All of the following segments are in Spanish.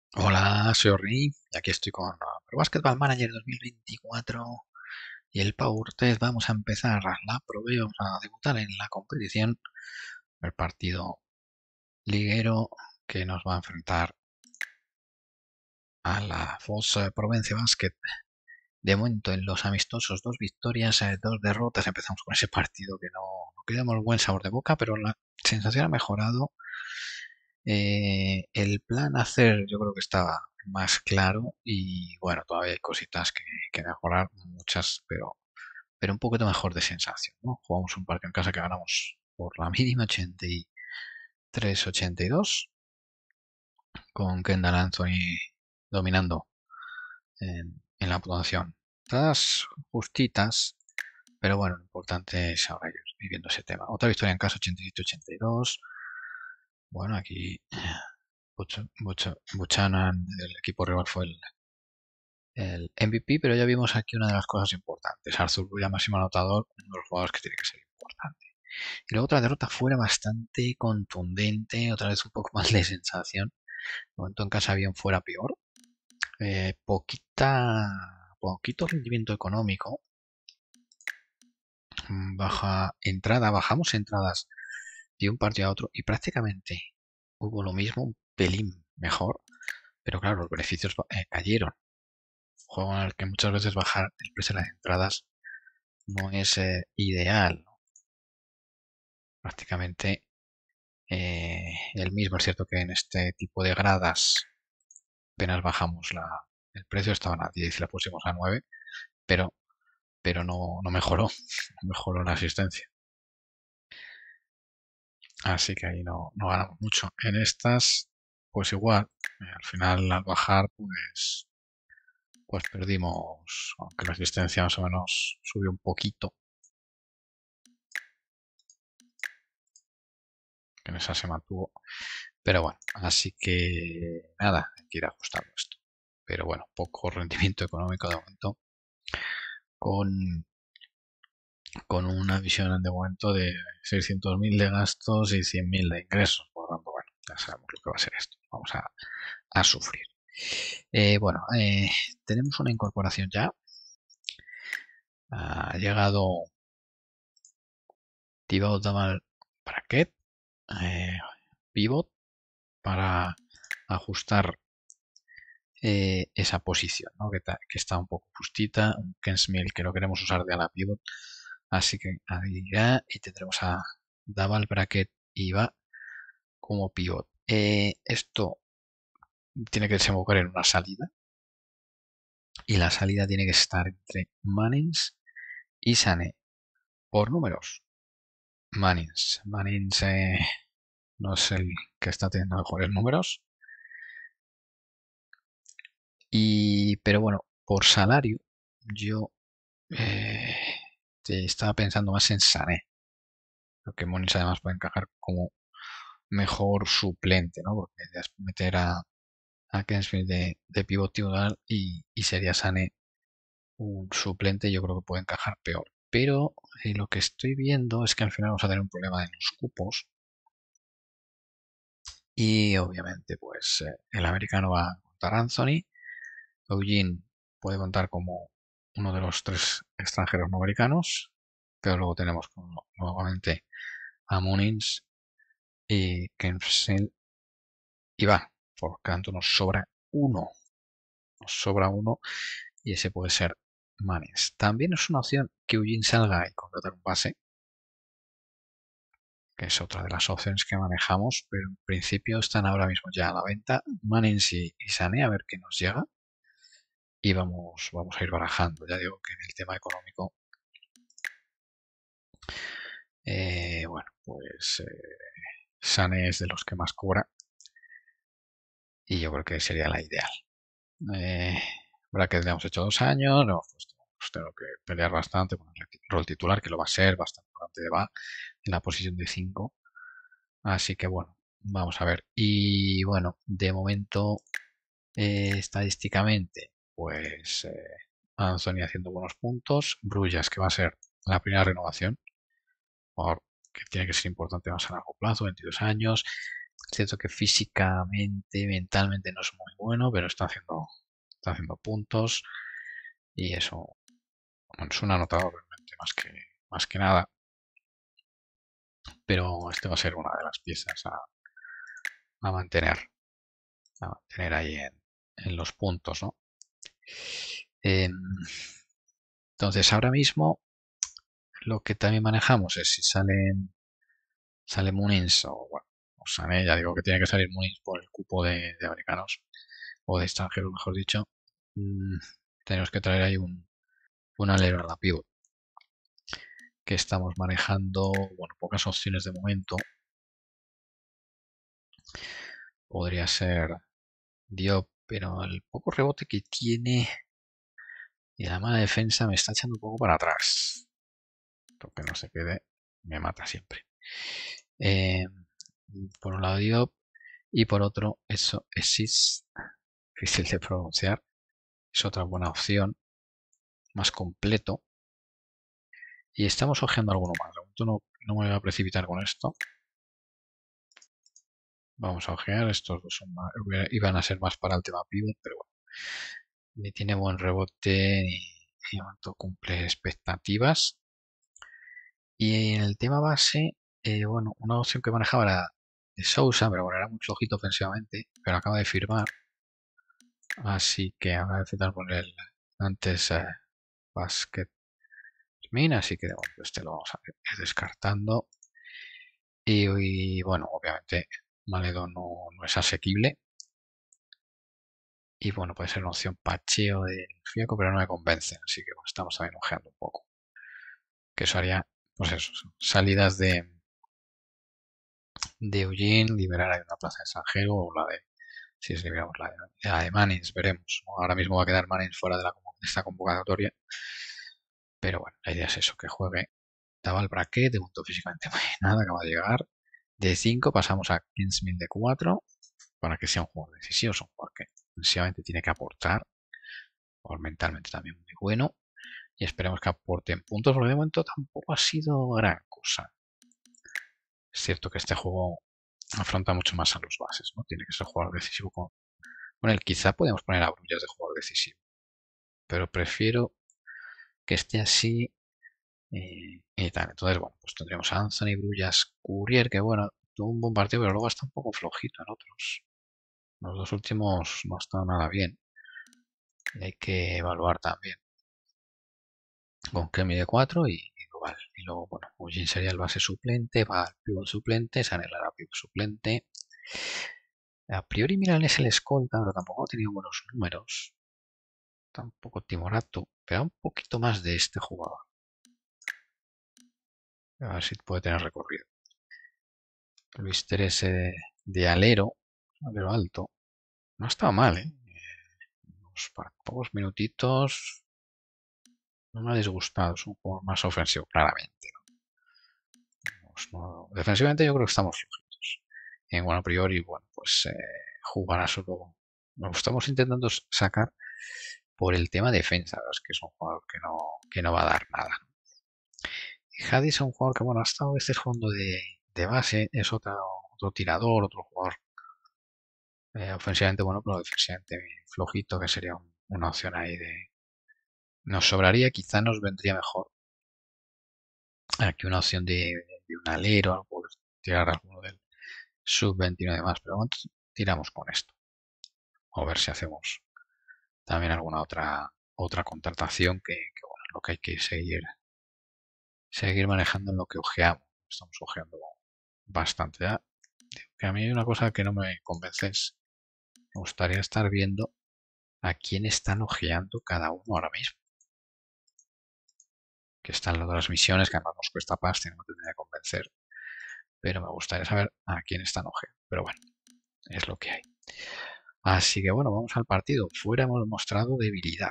Hola, soy Orri y aquí estoy con Pro Basketball Manager 2024 y el Power Test. Vamos a empezar la prueba, vamos a debutar en la competición. El partido liguero que nos va a enfrentar a la FOS Provence Basket. De momento en los amistosos, dos victorias, dos derrotas. Empezamos con ese partido que no quedamos buen sabor de boca, pero la sensación ha mejorado. El plan a hacer yo creo que estaba más claro y bueno, todavía hay cositas que mejorar, muchas, pero un poquito mejor de sensación, ¿no? Jugamos un partido en casa que ganamos por la mínima 83-82 con Kendall Anthony dominando en la puntuación. Todas justitas, pero bueno, lo importante es ahora ir viviendo ese tema. Otra victoria en casa 87-82. Bueno, aquí Buchanan del equipo rival fue el MVP, pero ya vimos aquí una de las cosas importantes. Arthur Buya, máximo anotador, uno de los jugadores que tiene que ser importante. Y luego otra derrota fuera bastante contundente, otra vez un poco más de sensación. De momento en casa bien fuera peor. Poquito rendimiento económico. Baja entrada, bajamos entradas de un partido a otro y prácticamente hubo lo mismo, un pelín mejor, pero claro, los beneficios cayeron. Juego en el que muchas veces bajar el precio de las entradas no es ideal, ¿no? Prácticamente el mismo. Es cierto que en este tipo de gradas apenas bajamos el precio, estaban a 10 y la pusimos a 9, pero, pero no mejoró, no mejoró la asistencia. Así que ahí no ganamos mucho. En estas, pues igual, al final al bajar, pues perdimos, aunque la asistencia más o menos subió un poquito, que en esa se mantuvo. Pero bueno, así que nada, hay que ir ajustando esto. Pero bueno, poco rendimiento económico de momento, con, con una visión de momento de 600.000 de gastos y 100.000 de ingresos. Por lo tanto, bueno, ya sabemos lo que va a ser esto. Vamos a sufrir. Bueno, tenemos una incorporación ya. Ha llegado Thibaut Damal Braquet, pivot, para ajustar esa posición, ¿no? Que está un poco justita. Un Ken Smith que lo queremos usar de ala pivot. Así que ahí irá y tendremos a Daval Bracket y va como pivot. Esto tiene que desembocar en una salida y la salida tiene que estar entre Mannings y Sané. Por números, Mannings no es el que está teniendo mejores números. Pero bueno, por salario, yo eh, estaba pensando más en Sané. Creo que Moniz además puede encajar como mejor suplente, ¿no? Porque es meter a Kensfield de pivot titular y sería Sané un suplente, yo creo que puede encajar peor. Pero lo que estoy viendo es que al final vamos a tener un problema en los cupos y obviamente pues el americano va a contar Anthony, Eugene puede contar como uno de los tres extranjeros no americanos, pero luego tenemos nuevamente a Munins y Kensfield y va, por tanto nos sobra uno y ese puede ser Manes. También es una opción que Eugene salga y contratar un base, que es otra de las opciones que manejamos, pero en principio están ahora mismo ya a la venta Manens y Sané, a ver qué nos llega y vamos a ir barajando. Ya digo que en el tema económico, bueno, pues Sané es de los que más cobra y yo creo que sería la ideal. Eh, Verdad que le hemos hecho 2 años, no, pues tengo que pelear bastante con el rol titular, que lo va a ser, bastante va en la posición de 5. Así que bueno, vamos a ver. Y bueno, de momento, estadísticamente, pues Anthony haciendo buenos puntos, Brullas, que va a ser la primera renovación, que tiene que ser importante más a largo plazo, 22 años, Es cierto que físicamente, mentalmente no es muy bueno, pero está haciendo puntos y eso, bueno, es un anotador realmente más que nada, pero este va a ser una de las piezas a mantener, a mantener ahí en los puntos, ¿no? Em, entonces ahora mismo lo que también manejamos es si sale Munins o bueno, o Sané, ya digo que tiene que salir Munins por el cupo de americanos o de extranjeros, mejor dicho. mm, Tenemos que traer ahí un alero a la pivot que estamos manejando, bueno, pocas opciones de momento. Podría ser Diop, pero el poco rebote que tiene y la mala defensa me está echando un poco para atrás. Lo que no se quede me mata siempre. Eh, por un lado Diop y por otro eso Exis, difícil de pronunciar, es otra buena opción, más completo. Y estamos ojeando alguno más. De momento no me voy a precipitar con esto. Vamos a ojear. Estos dos iban a ser más para el tema pivot, pero bueno. Ni tiene buen rebote ni momento cumple expectativas. Y en el tema base, bueno, una opción que manejaba era de Sousa, pero bueno, era muy flojito ofensivamente, pero acaba de firmar. Así que habrá que intentar poner el antes basket min, así que de momento este lo vamos a ir descartando. Y bueno, obviamente Maledo no es asequible. Y bueno, puede ser una opción Pacheo del Fiaco, pero no me convence. Así que bueno, estamos también ojeando un poco. Que eso haría, pues eso, salidas de Eugene, liberar ahí una plaza de extranjero o la de, si es liberamos la de Manins, veremos. Ahora mismo va a quedar Manins fuera de esta convocatoria. Pero bueno, la idea es eso, que juegue Tabal Braquet, de momento físicamente nada, acaba de llegar. De 5 pasamos a Kingsmill de 4 para que sea un jugador decisivo, es un jugador que defensivamente tiene que aportar, o mentalmente también muy bueno, y esperemos que aporten puntos, porque de momento tampoco ha sido gran cosa. Es cierto que este juego afronta mucho más a los bases, ¿no? Tiene que ser jugador decisivo con él. Quizá podemos poner a Brullas de jugador decisivo, pero prefiero que esté así y tal. Entonces, bueno, pues tendremos a Anthony, Brullas, Courier, que bueno, tuvo un buen partido, pero luego está un poco flojito en otros. Los dos últimos no están nada bien. Hay que evaluar también. Con Kemi de 4 y luego, bueno, Eugene sería el base suplente, va al pivot suplente, Sanela era pivot suplente. A priori Milan es el escolta, pero tampoco ha tenido buenos números. Tampoco Timorato, pero un poquito más de este jugador. A ver si puede tener recorrido. Luis Terese de alero alto. No ha estado mal, ¿eh? Unos pocos minutitos. No me ha disgustado. Es un jugador más ofensivo, claramente. Pues defensivamente yo creo que estamos flojitos. En bueno, a priori, bueno, pues jugará solo. Nos estamos intentando sacar por el tema defensa, es que es un jugador que no va a dar nada. Y Hadis es un jugador que, bueno, ha estado este fondo de base, es otro tirador, otro jugador ofensivamente bueno, pero defensivamente flojito, que sería una opción ahí de. Nos sobraría, quizá nos vendría mejor aquí una opción de un alero, algo, tirar alguno del sub-21 y demás, pero bueno, tiramos con esto. O ver si hacemos también alguna otra contratación que bueno, lo que hay que seguir manejando en lo que ojeamos. Estamos ojeando bastante. ¿Ya? Que a mí hay una cosa que no me convence es, me gustaría estar viendo a quién están ojeando cada uno ahora mismo. Que están las otras misiones, que además nos cuesta pasta y no me tendría que convencer. Pero me gustaría saber a quién están ojeando. Pero bueno, es lo que hay. Así que bueno, vamos al partido. Fuera hemos mostrado debilidad.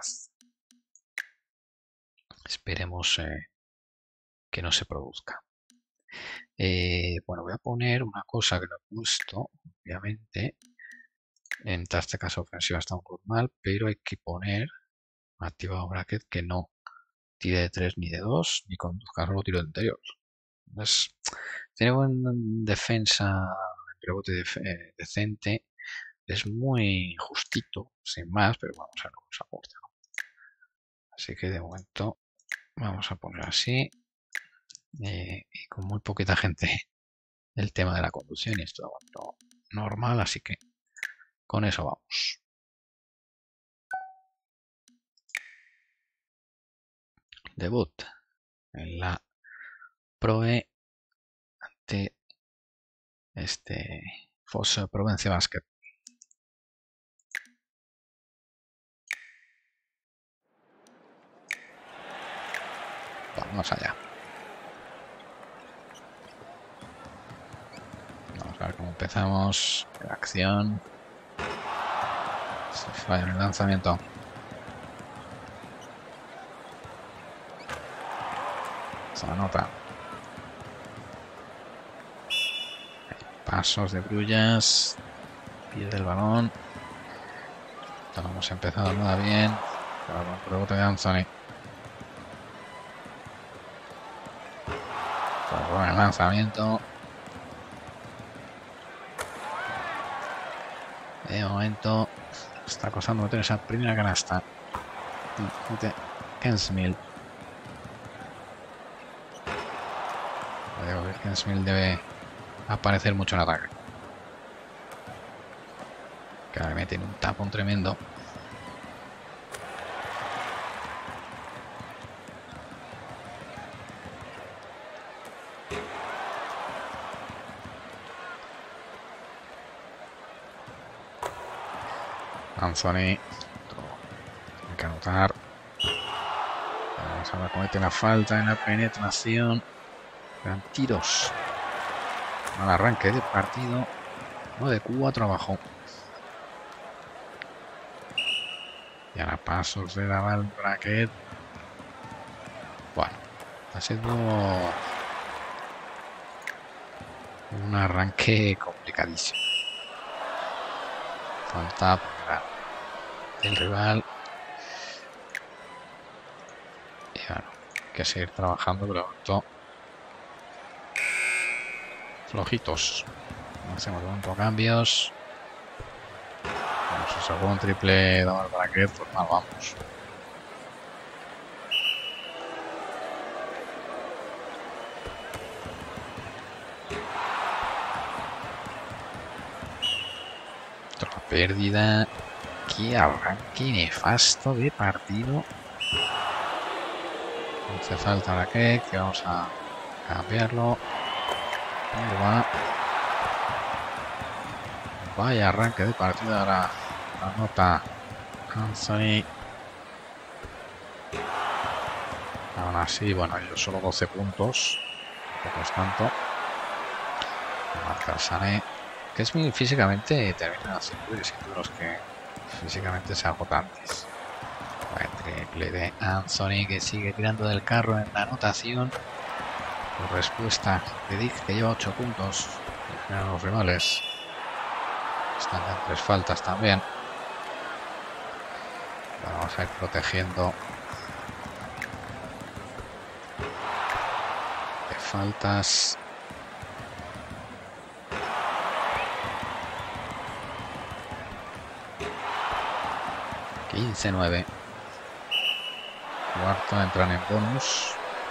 Esperemos que no se produzca. Bueno, voy a poner una cosa que no he puesto, obviamente. En este caso ofensiva está un normal, pero hay que poner activado bracket que no tire de 3 ni de 2 ni conduzca solo tiro de interior. Entonces, tiene buena defensa rebote decente. Es muy justito, sin más, pero vamos a ver cómo se aporta. Así que de momento vamos a poner así. Y con muy poquita gente el tema de la conducción y esto normal, así que con eso vamos. Debut en la Proe ante Fosse Provence Basket. Vamos allá. Vamos a ver cómo empezamos. La acción. Se falla en el lanzamiento. Se anota. Pasos de Brullas. Pierde el balón. No hemos empezado nada bien. Pero con el rebote de Anthony. Con el lanzamiento. De momento está costando meter esa primera canasta. Kensmil. Digo que Kensmil debe aparecer mucho en ataque. Que le meten un tapón tremendo. Anthony. Tiene que anotar. Vamos a ver, comete la falta en la penetración. Eran tiros. Al arranque del partido. 9-4 abajo. Y ahora pasos de Daval Bracket. Bueno, ha sido un arranque complicadísimo. Falta el rival. Y bueno, hay que seguir trabajando, pero todo flojitos. No hacemos de momento cambios. Vamos a sacar un triple Daval Bracket, pues mal vamos. Otra pérdida. Qué arranque nefasto de partido. Hace falta la que vamos a cambiarlo. Ahí va. Vaya arranque de partido. Ahora anota Anthony. Aún así, bueno, yo solo 12 puntos. Tampoco es tanto. Marca Sané. Que es muy físicamente termina siendo los que físicamente se agotan antes. Triple de Anthony, que sigue tirando del carro en la anotación. Por respuesta de Dick, que lleva 8 puntos. A los rivales están en 3 faltas también. Vamos a ir protegiendo de faltas. ...15-9... Cuarto, entran en bonus.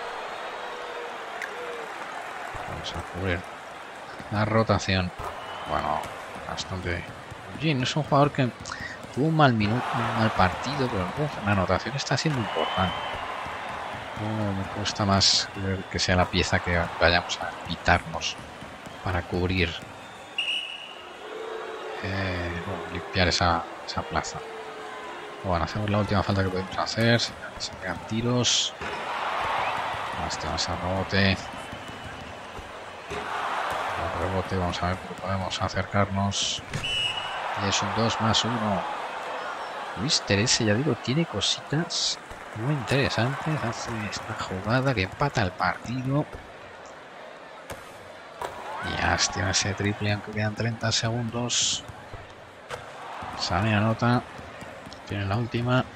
Vamos a cubrir la rotación. Bueno, bastante. Eugene es un jugador que tuvo un mal minuto, un mal partido, pero la anotación está siendo importante. Me cuesta más que sea la pieza que vayamos a quitarnos para cubrir, limpiar esa plaza. Bueno, hacemos la última falta que podemos hacer. Se pegan tiros. Este va a ser rebote. El rebote, vamos a ver cómo podemos acercarnos. Y es un 2+1. Luis Terese, ya digo, tiene cositas muy interesantes. Hace esta jugada que empata el partido. Y hasta ese triple, aunque quedan 30 segundos. Sané anota. Tiene la última.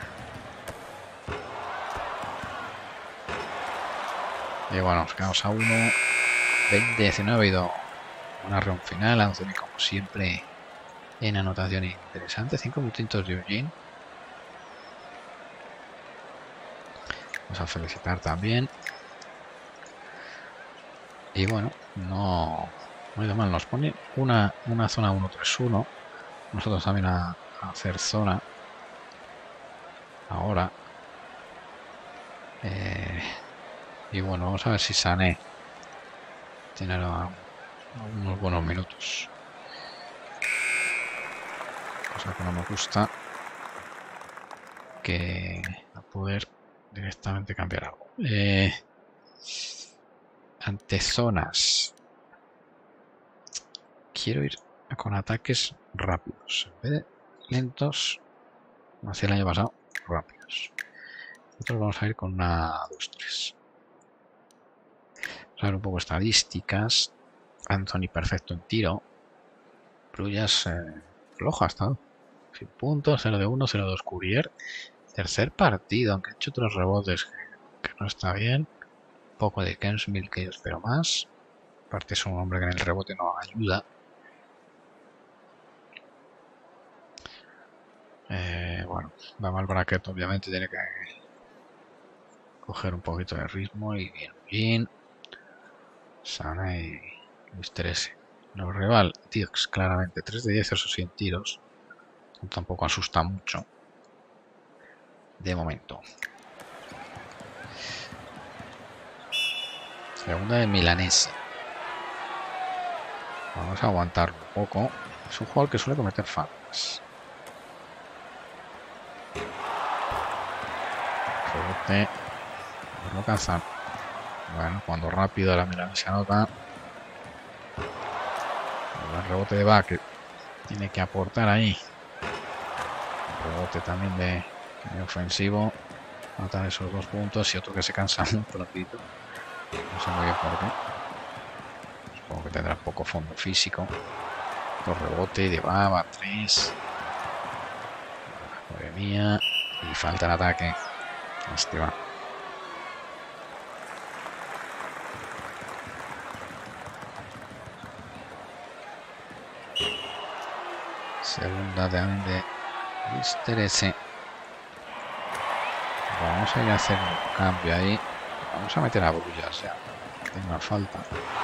Y bueno, nos quedamos a 1. 20-19 ha ido Una round final, Anthony como siempre en anotación interesante. 5 minutitos de Eugene. Vamos a felicitar también. Y bueno, no ha ido mal. Nos pone una zona 1-3-1. Nosotros también a hacer zona. Ahora. Y bueno, vamos a ver si Sané tiene unos buenos minutos. Cosa que no me gusta. Que a poder directamente cambiar algo. Ante zonas. Quiero ir con ataques rápidos. En vez de lentos, como hacía el año pasado, rápidos. Nosotros vamos a ir con una 2-3. Vamos a ver un poco estadísticas. Anthony perfecto en tiro. Brullas flojo ha estado. 100 puntos, 0 de 1, 0 de 2 Courier. Tercer partido, aunque ha hecho 3 rebotes que no está bien. Un poco de Kensmil que yo espero más. Aparte es un hombre que en el rebote no ayuda. Bueno, va mal bracket, obviamente tiene que coger un poquito de ritmo y bien. Sana y Luis 13. Los rival, Dix, claramente 3 de 10 esos 100 tiros. Tampoco asusta mucho. De momento. Segunda de Milanese. Vamos a aguantar un poco. Es un jugador que suele cometer faltas. Rebote. No alcanzan. Bueno, cuando rápido la Milanese anota. El rebote de Bach que tiene que aportar ahí. El rebote también de ofensivo. Anotar esos 2 puntos y otro que se cansa muy prontito. No sé muy bien por qué. Supongo que tendrá poco fondo físico. Otro rebote de Baba, 3. Madre mía. Y falta el ataque. Este va. Segunda también de Luis 13. Vamos a ir a hacer un cambio ahí. Vamos a meter a Brullas ya. Tiene una falta.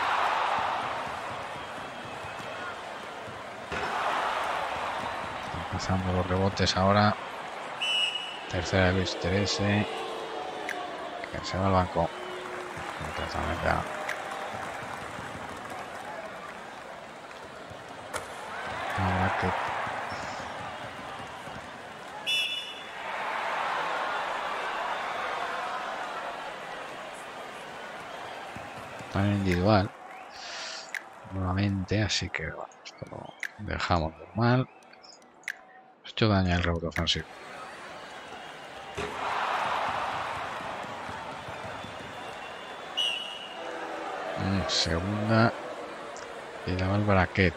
Están pasando los rebotes ahora. Tercera de Luis 13. Que se va al banco. Completamente a... Ahora que... Tan individual. Nuevamente, así que bueno, esto lo dejamos normal. Esto daña el rebote ofensivo. Segunda y la el bracket.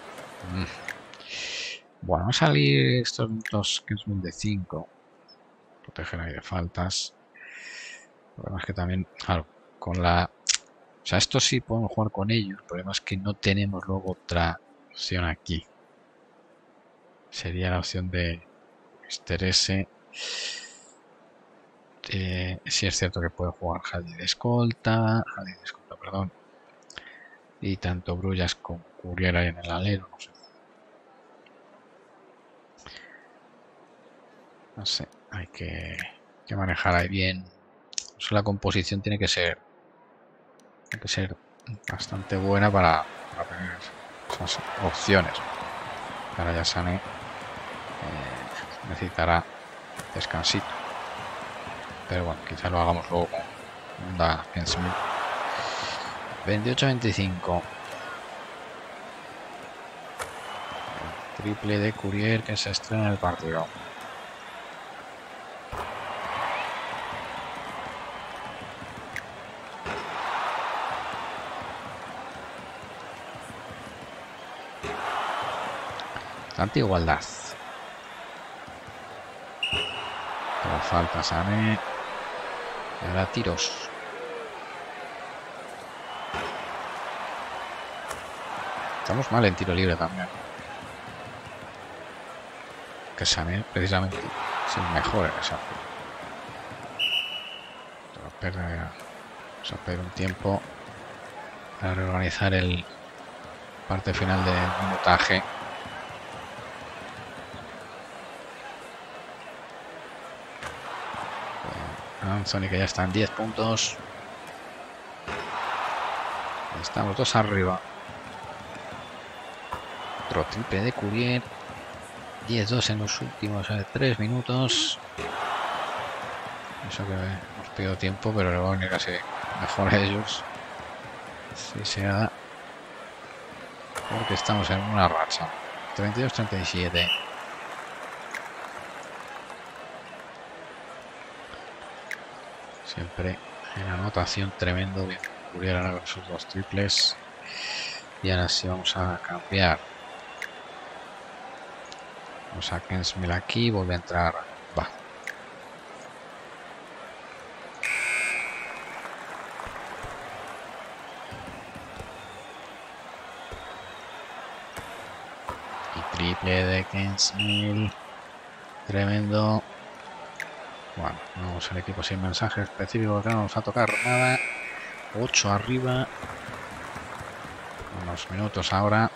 Bueno, va a salir estos dos que es un de 5. Proteger ahí de faltas. El problema es que también, claro, con la... O sea, estos sí podemos jugar con ellos. El problema es que no tenemos luego otra opción aquí. Sería la opción de Mr. S. Sí es cierto que puede jugar Javi de escolta, perdón. Y tanto Brullas como Courier ahí en el alero, no sé. No sé, hay que manejar ahí bien. O sea, la composición tiene que ser bastante buena para tener esas opciones. Ahora ya Sané necesitará descansito. Pero bueno, quizá lo hagamos luego con Honda Kensmith. 28-25. El triple de Courier que se estrena en el partido. Tanta igualdad. Pero falta Sané. Y ahora tiros. Estamos mal en tiro libre también. Que Sané precisamente es el mejor en esa. Vamos a perder un tiempo para reorganizar el parte final del minutaje. Anthony, que ya está en 10 puntos. Estamos dos arriba. Otro triple de Courier. 10-2 en los últimos 3 minutos. Eso que hemos perdido tiempo, pero luego ni casi mejor a ellos. Si se da. Porque estamos en una racha. 32-37. Siempre en anotación tremendo. Bien, Courier ahora con sus 2 triples. Y ahora sí vamos a cambiar. Vamos a Ken Smith aquí. Vuelve a entrar. Va. Y triple de Ken Smith. Tremendo. Bueno, vamos al equipo sin mensaje específico que no nos va a tocar nada. 8 arriba. Unos minutos ahora.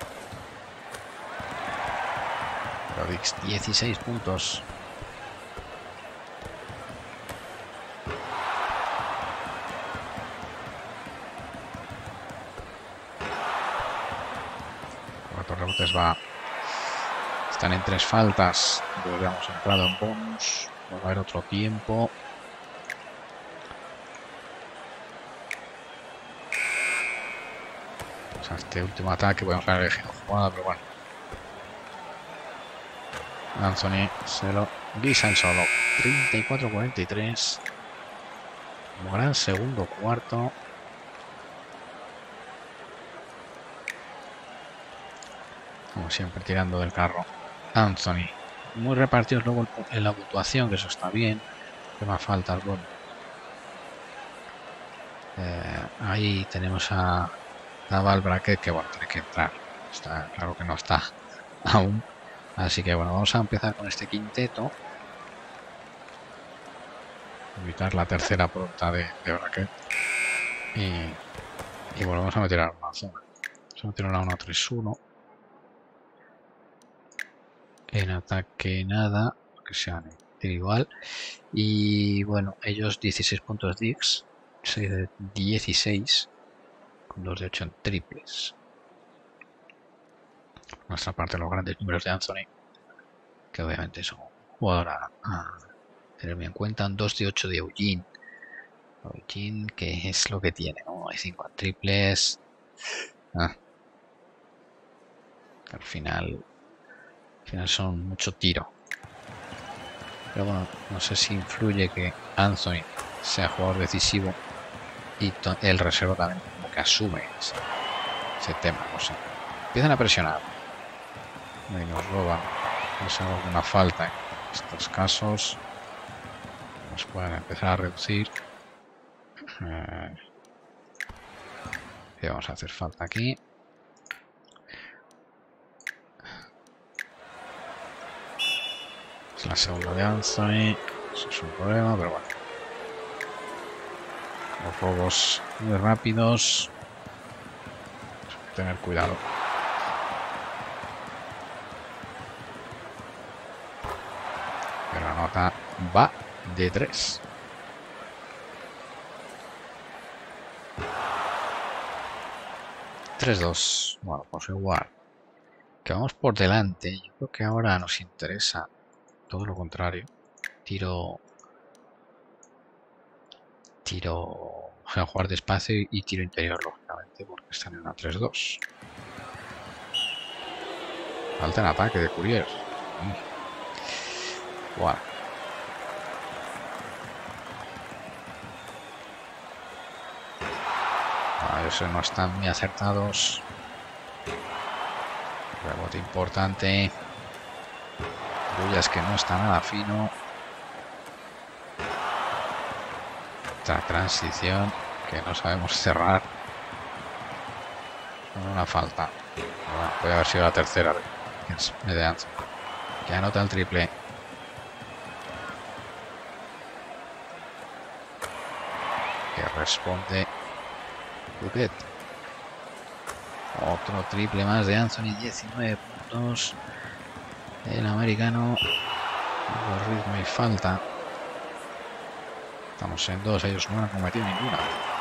Pero 16 puntos. Cuatro rebotes va. Están en 3 faltas. Luego ya hemos entrado en bonus. Va a haber otro tiempo. O sea, este último ataque podemos haber elegido jugada, pero bueno. Anthony se lo guisa el solo. 34-43. Como gran segundo cuarto. Como siempre tirando del carro. Anthony. Muy repartidos luego en la puntuación, que eso está bien. Que más faltas, bueno. Ahí tenemos a Naval Bracket, que bueno, tiene que entrar. Está claro que no está aún. Así que bueno, vamos a empezar con este quinteto. Evitar la tercera pronta de Bracket. Y volvemos a meter a una zona. Vamos a meter a una 3-1. En ataque nada, que sean igual. Y bueno, ellos 16 puntos Dix, 6 de 16, con 2 de 8 en triples. Por nuestra parte, los grandes números de Anthony, que obviamente son jugador a tener bien en cuenta. 2 de 8 de Eugene. Eugene, que es lo que tiene, ¿no? Hay 5 en triples. Al final son mucho tiro. Pero bueno, no sé si influye que Anthony sea jugador decisivo y el reserva también como que asume ese tema, no sé. Empiezan a presionar y nos roban. No sé, alguna falta en estos casos. Nos pueden empezar a reducir. Y vamos a hacer falta aquí. Es la segunda de Anthony. Eso es un problema, pero bueno. Los robos muy rápidos. Tener cuidado. Pero la nota va de 3. $3-2. Bueno, pues igual. Que vamos por delante. Yo creo que ahora nos interesa todo lo contrario. Tiro, o sea, jugar despacio y tiro interior, lógicamente, porque están en una 3-2. Falta en ataque de Courier. Bueno. Eso no están muy acertados. Rebote importante. Bullas que no está nada fino. Otra transición que no sabemos cerrar. Con una falta. Bueno, puede haber sido la tercera de Anthony, que anota el triple. Que responde Bucket. Otro triple más de Anthony, 19 puntos. El americano. Hubo ritmo y falta. Estamos en 2, ellos no han cometido ninguna.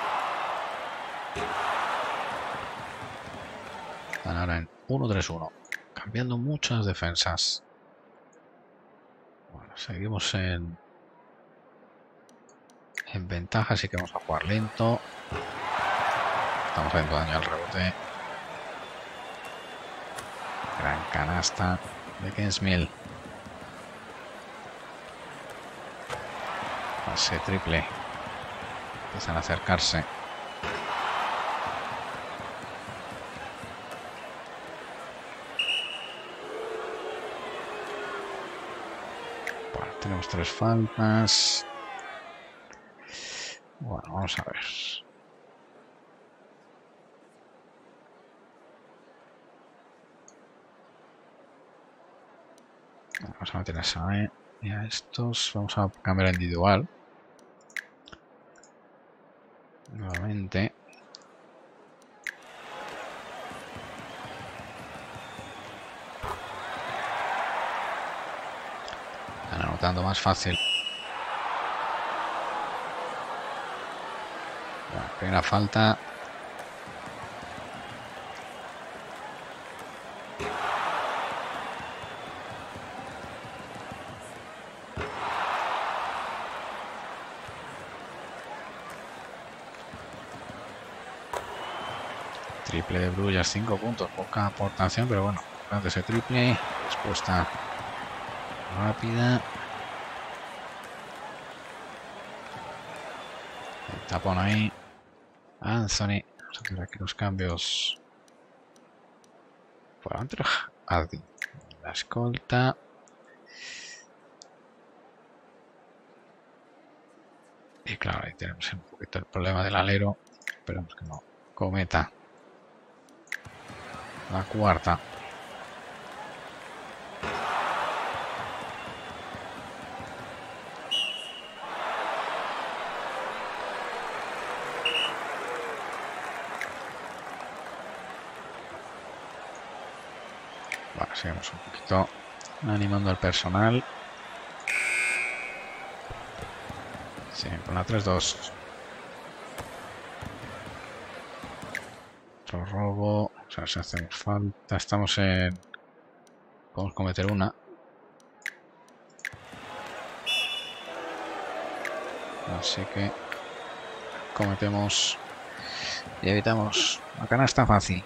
Están ahora en 1-3-1. Cambiando muchas defensas. Bueno, seguimos en ventaja, así que vamos a jugar lento. Estamos haciendo daño al rebote. Gran canasta de Ken's Mill. Pase triple. Empiezan a acercarse. Bueno, tenemos 3 faltas. Bueno, vamos a ver. Vamos a meter a Sae y a estos. Vamos a cambiar a individual. Nuevamente. Están anotando más fácil. La primera falta. Triple de Brullas, 5 puntos, poca aportación, pero bueno, durante ese triple, respuesta rápida. El tapón ahí. Anthony, vamos a hacer aquí los cambios. Por adentro, Addi. La escolta. Y claro, ahí tenemos un poquito el problema del alero. Esperemos que no cometa la cuarta. Vale, seguimos un poquito animando al personal. Sí, con la 3-2. Otro robo. O sea, si hacemos falta. Estamos en... Podemos cometer una. Así que cometemos y evitamos la canasta fácil.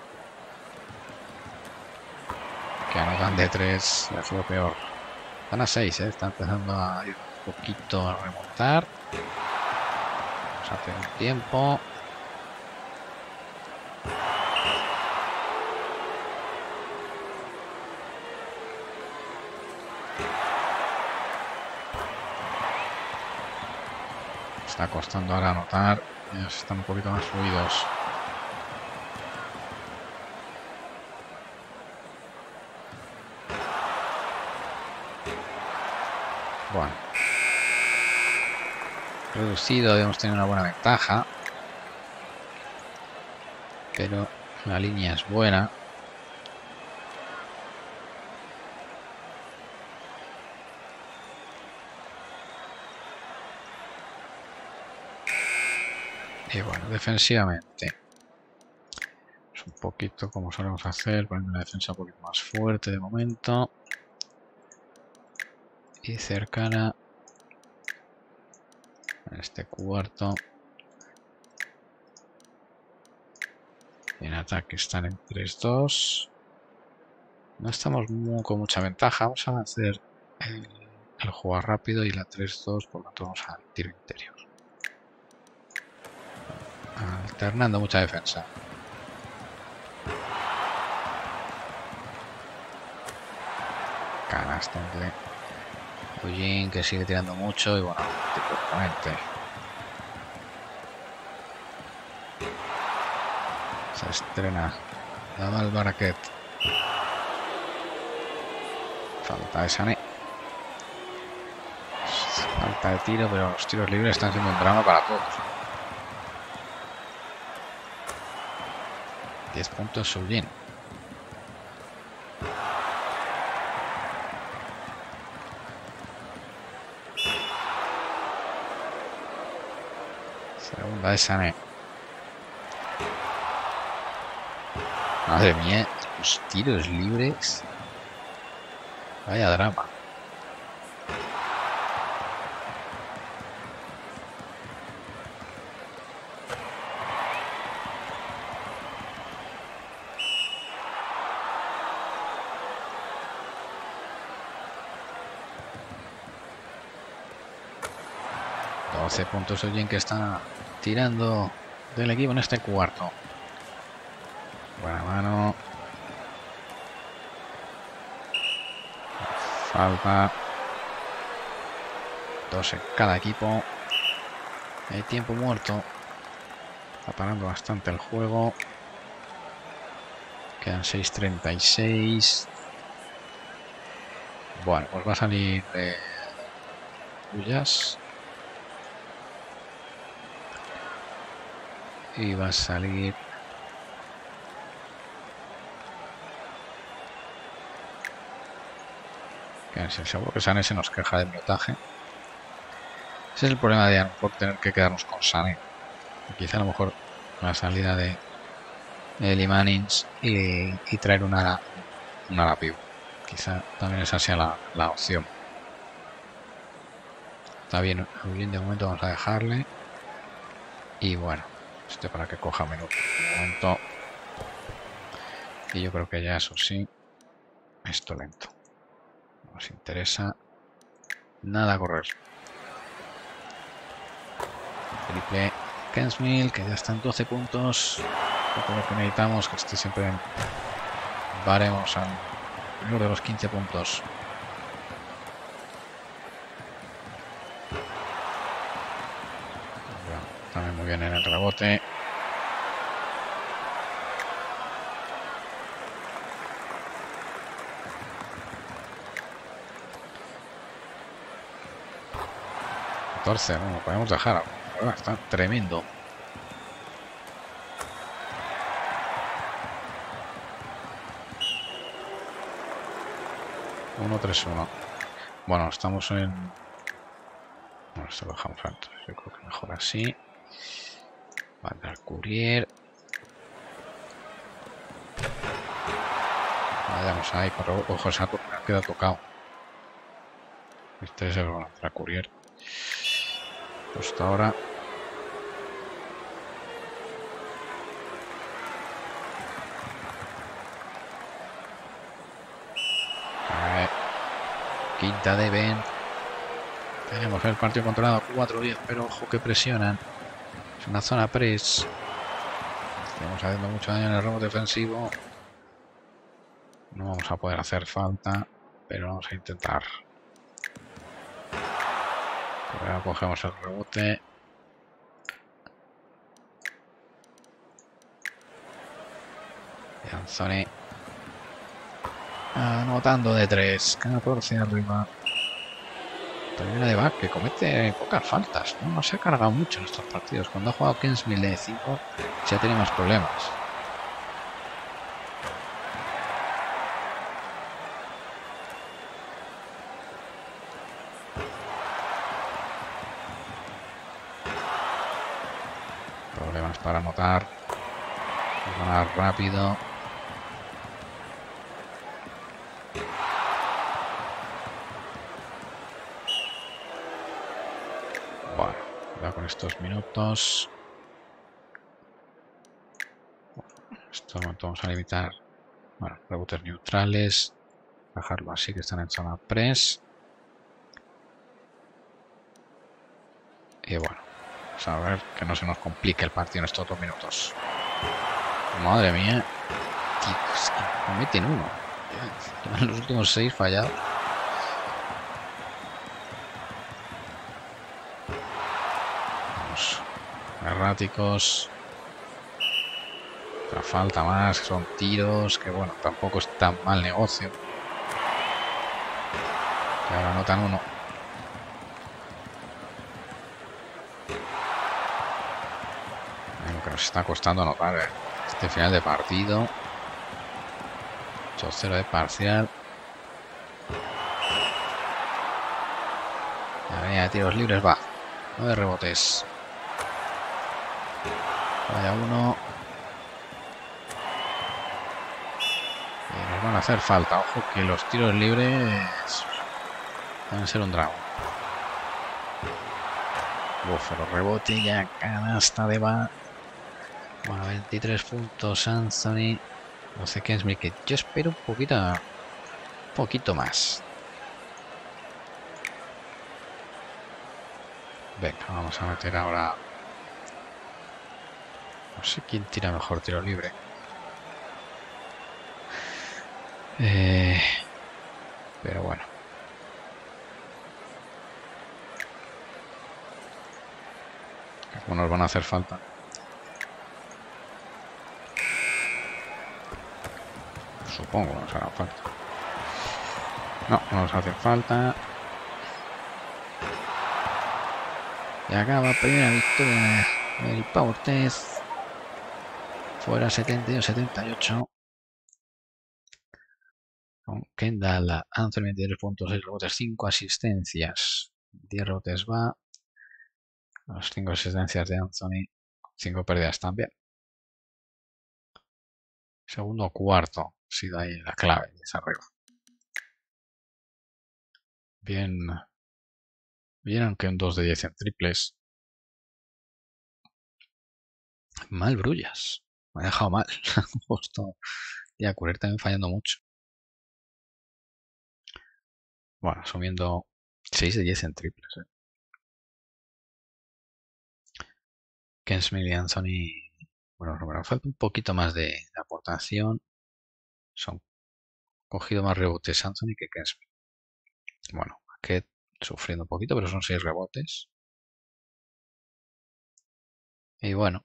Que anotan de 3, ya fue lo peor. Están a 6, está empezando a ir un poquito a remontar. Vamos a hacer un tiempo. Está costando ahora anotar. Ellos están un poquito más fluidos. Bueno. Reducido, debemos tener una buena ventaja. Pero la línea es buena. Y bueno, defensivamente es un poquito como solemos hacer, poniendo una defensa un poquito más fuerte de momento y cercana en este cuarto. Y en ataque están en 3-2. No estamos con mucha ventaja. Vamos a hacer el jugar rápido y la 3-2, por lo tanto vamos al tiro interior. Alternando mucha defensa. Canasta de Eugene, que sigue tirando mucho y bueno, perfectamente. Se estrena Daba el Baraquet. Falta de Sané. Falta de tiro, pero los tiros libres están siendo un drama para todos. 10 puntos Soujin. Segunda de Sané. Madre mía, los tiros libres. Vaya drama. Puntos Soujin, que está tirando del equipo en este cuarto. Buena mano. Falta. 2 en cada equipo. Hay tiempo muerto. Está parando bastante el juego. Quedan 6:36. Bueno, pues va a salir de Uyas. Y va a salir seguro que Sané se nos queja del minutaje. Ese es el problema de a lo mejor tener que quedarnos con Sané. Quizá a lo mejor la salida de Limanins y traer una ala pivot. Quizá también esa sea la opción. Está bien, de momento vamos a dejarle. Y bueno, para que coja minutos. De momento. Y yo creo que ya eso sí. Esto lento. No nos interesa nada correr. Triple Kensmil, que ya están 12 puntos. Lo que necesitamos, que esté siempre en baremos al menor de los 15 puntos. Bueno, también muy bien en el rebote. No lo podemos dejar. Está tremendo. Uno, 3-1. Bueno, estamos en... Bueno, esto lo dejamos alto. Yo creo que mejor así. Va a entrar Courier. Vayamos ahí. Pero, ojo, esa queda tocado. Este es el va a entrar Courier. Justo ahora. Quinta de Ben. Tenemos el partido controlado 4-10, pero ojo que presionan. Es una zona press. Estamos haciendo mucho daño en el rebote defensivo. No vamos a poder hacer falta, pero vamos a intentar. Ahora cogemos el rebote. Y Anthony anotando de 3, 14 arriba. Termina de back, que comete pocas faltas. No se ha cargado mucho en estos partidos. Cuando ha jugado Kensmil de 5, ya tiene más problemas. Problemas para anotar. Ganar rápido. Con estos minutos. Esto vamos a limitar. Bueno, rebotes neutrales. Dejarlo así, que están en zona press. Y bueno, vamos a ver que no se nos complique el partido en estos 2 minutos. Madre mía. Tío, es que no meten uno. Llevan los últimos 6 fallados. Erráticos. Otra falta más, son tiros, que bueno, tampoco es tan mal negocio. Y ahora anotan uno. Lo que nos está costando anotar este final de partido. 8-0 de parcial. La línea de tiros libres va. 9 rebotes. Vaya uno. Y nos van a hacer falta. Ojo que los tiros libres van a ser un drama. Uf, los rebotes ya canasta de va. Bueno, 23 puntos Anthony. 12 Kensmith, que yo espero un poquito más. Venga, vamos a meter ahora. No sé quién tira mejor tiro libre. Pero bueno. Como nos van a hacer falta. Supongo que nos hará falta. No, no nos hace falta. Y acaba primera victoria del Power Test. Fuera 72-78. Con Kendall, Anthony 23 puntos, 6 rebotes, 5 asistencias. 10 rebotes va. Las 5 asistencias de Anthony. 5 pérdidas también. Segundo cuarto ha sido ahí la clave de esa regla. Bien. Bien, aunque un 2 de 10 en triples. Mal Brullas. Me ha dejado mal. Justo. Y a Currer también fallando mucho. Bueno, asumiendo 6 de 10 en triples. Ken Smith y Anthony. Bueno, me falta un poquito más de aportación. Son cogido más rebotes Anthony que Ken Smith. Bueno, que sufriendo un poquito, pero son 6 rebotes. Y bueno,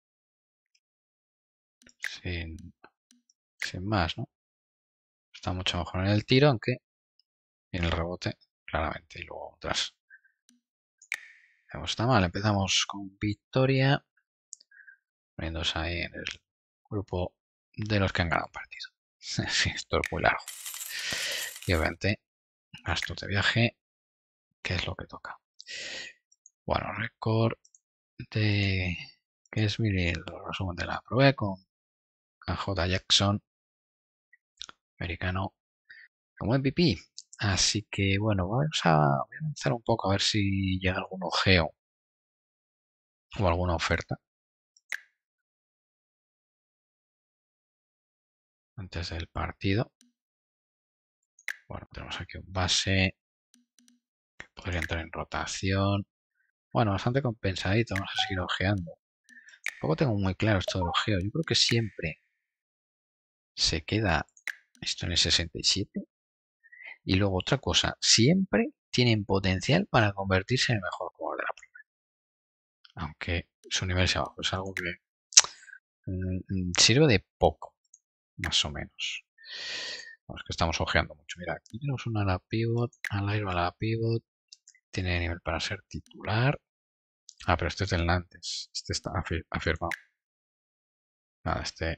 sin más, ¿no? Está mucho mejor en el tiro, aunque en el rebote, claramente. Y luego atrás. No está mal. Empezamos con victoria. Poniéndose ahí en el grupo de los que han ganado un partido. Sí, esto es muy largo. Y obviamente, gastos de viaje, que es lo que toca. Bueno, récord de que es el resumen de la prueba con AJ Jackson, americano, como MVP. Así que bueno, voy a avanzar un poco a ver si llega algún ojeo o alguna oferta antes del partido. Bueno, tenemos aquí un base que podría entrar en rotación. Bueno, bastante compensadito, vamos a seguir ojeando. Tampoco tengo muy claro esto del ojeo. Yo creo que siempre se queda esto en el 67. Y luego otra cosa, siempre tienen potencial para convertirse en el mejor jugador de la primera. Aunque su nivel sea bajo, es algo que sirve de poco, más o menos. Vamos, que estamos ojeando mucho. Mira, aquí tenemos una ala pivot, ala pivot. Tiene nivel para ser titular. Ah, pero este es del Nantes. Este está afirmado. Nada, este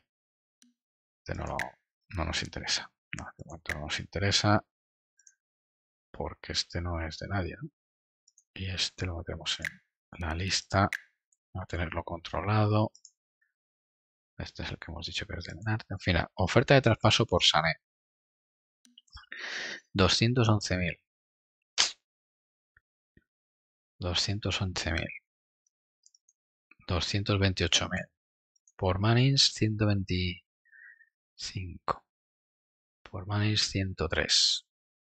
no nos interesa. No, de momento no nos interesa porque este no es de nadie, ¿no? Y este lo metemos en la lista a tenerlo controlado. Este es el que hemos dicho que es del Nantes. En fin, oferta de traspaso por Sané. 211.000. 211.000. 228.000. Por Manins 125. Por Manins 103.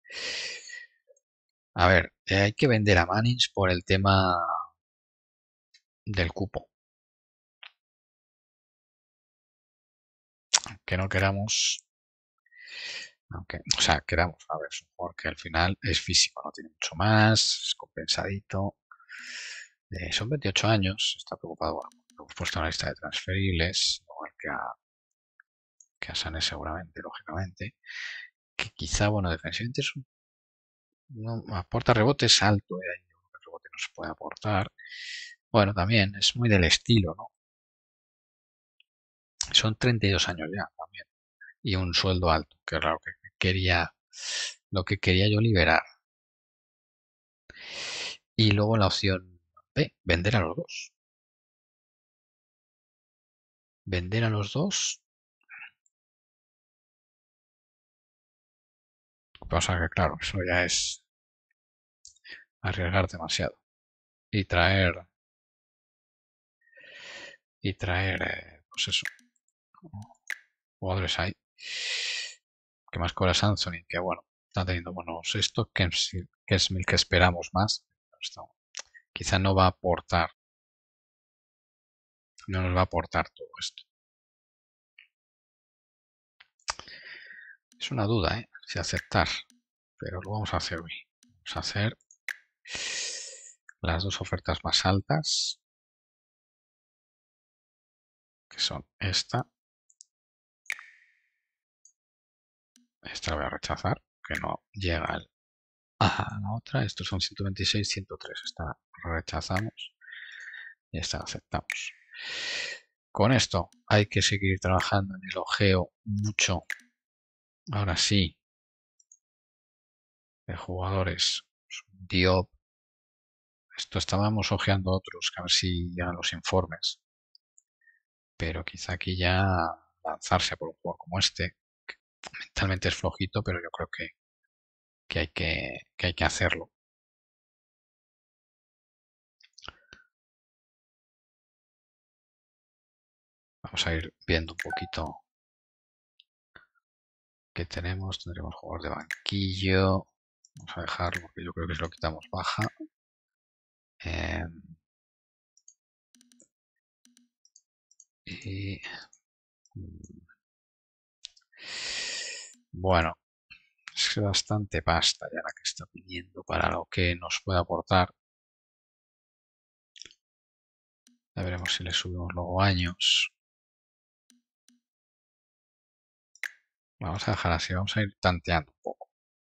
A ver, hay que vender a Manins por el tema del cupo. Aunque no queramos. O sea, queramos. A ver, es un jugador que al final es físico, no tiene mucho más, es compensadito. Son 28 años, está preocupado. Bueno, lo hemos puesto en la lista de transferibles, igual que a que a Sané seguramente, lógicamente, que quizá, bueno, defensivamente no aporta rebotes alto, ahí yo creo que el rebote no se puede aportar. Bueno, también es muy del estilo, ¿no? Son 32 años ya también y un sueldo alto, que es lo que quería yo liberar. Y luego la opción B, vender a los dos. Vender a los dos. Pasa que, claro, eso ya es arriesgar demasiado. Y traer, pues eso, jugadores ahí. Que más cobra Anthony, que bueno, está teniendo buenos esto, que es el que esperamos más. Esto quizá no va a aportar, no nos va a aportar todo esto. Es una duda, ¿eh? Si aceptar, pero lo vamos a hacer hoy. Vamos a hacer las dos ofertas más altas, que son esta. Esta la voy a rechazar, que no llega a la otra. Estos son 126, 103. Esta rechazamos y esta aceptamos. Con esto hay que seguir trabajando en el ojeo mucho. Ahora sí, de jugadores. Diop. Esto estábamos ojeando otros, que a ver si llegan los informes. Pero quizá aquí ya lanzarse por un juego como este. Que mentalmente es flojito, pero yo creo que hay que hacerlo. Vamos a ir viendo un poquito qué tenemos. Tendremos jugador de banquillo. Vamos a dejarlo porque yo creo que si lo quitamos baja. Y bueno, es bastante pasta ya la que está pidiendo para lo que nos puede aportar. Ya veremos si le subimos luego años. Vamos a dejar así, vamos a ir tanteando un poco.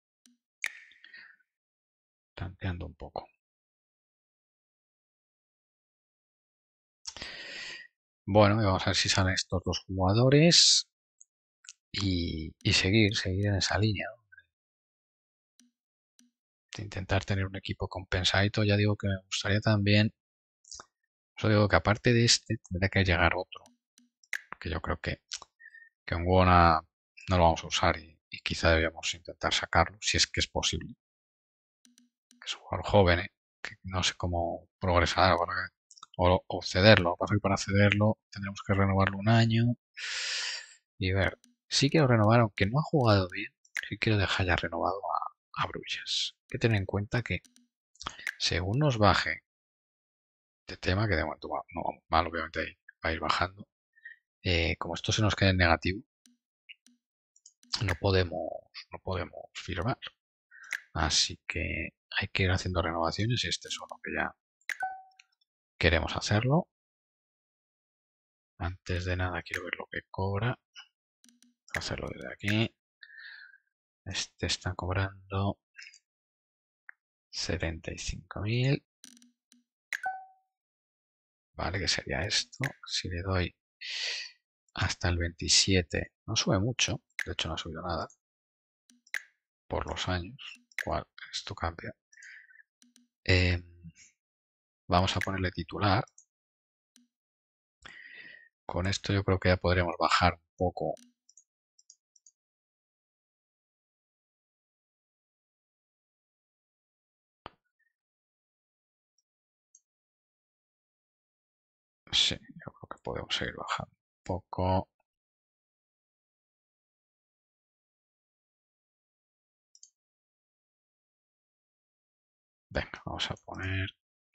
Tanteando un poco. Bueno, y vamos a ver si salen estos dos jugadores y seguir en esa línea, ¿no? De intentar tener un equipo compensadito. Ya digo que me gustaría también, yo digo que aparte de este tendría que llegar otro, que yo creo que un Wona no lo vamos a usar y quizá deberíamos intentar sacarlo, si es que es posible. Que es un jugador joven, que no sé cómo progresar o cederlo. Lo que pasa es que para cederlo tendremos que renovarlo un año y ver. Sí quiero renovar, aunque no ha jugado bien, sí quiero dejar ya renovado a Brujas. Hay que tener en cuenta que según nos baje de tema, que de momento no vamos mal, obviamente va a ir bajando, como esto se nos queda en negativo, no podemos firmar. Así que hay que ir haciendo renovaciones y este es uno que ya queremos hacerlo. Antes de nada quiero ver lo que cobra. Hacerlo desde aquí. Este está cobrando 75.000. Vale, que sería esto. Si le doy hasta el 27, no sube mucho. De hecho no ha subido nada. Por los años. Cual esto cambia. Vamos a ponerle titular. Con esto yo creo que ya podremos bajar un poco. Sí, yo creo que podemos seguir bajando un poco. Venga, vamos a poner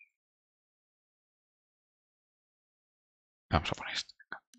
esto.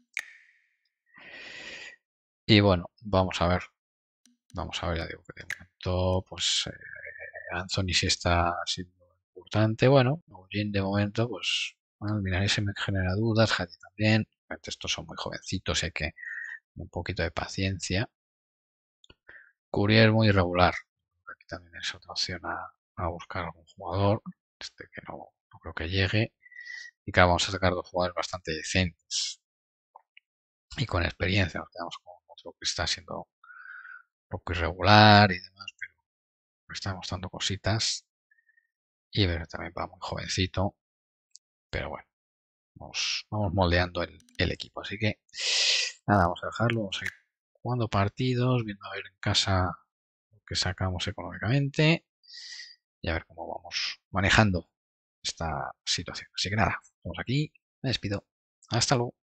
Y bueno, vamos a ver. Vamos a ver, ya digo que de momento, pues Anthony sí está siendo importante. Bueno, Eugene de momento, pues bueno, el Minari se me genera dudas, Hattie también. Obviamente estos son muy jovencitos, hay que un poquito de paciencia. Courier muy irregular. Aquí también es otra opción a buscar algún jugador. Este que no creo que llegue. Y claro, vamos a sacar dos jugadores bastante decentes y con experiencia. Nos quedamos con otro que está siendo un poco irregular y demás, pero está mostrando cositas. Y ver también va muy jovencito. Pero bueno, vamos moldeando el equipo. Así que nada, vamos a dejarlo. Vamos a ir jugando partidos, viendo a ver en casa lo que sacamos económicamente y a ver cómo vamos manejando esta situación. Así que nada, estamos aquí. Me despido. Hasta luego.